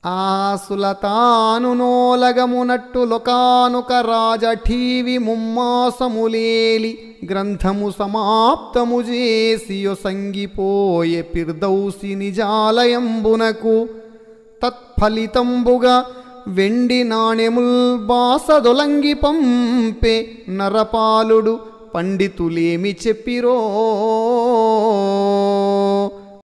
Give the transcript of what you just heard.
ఆసులతాను నోలగమునట్టు లొకానుక రాజఠీవి ముమ్మాసములేలి గ్రంథము సమాప్తము చేసియొ సంగిపోయె పిర్దౌసి నిజాలయంబునకు. తత్ఫలితంబుగా వెండి నాణెముల్ బాసదొలంగి పంపే నరపాలుడు పండితులేమి చెప్పిరో.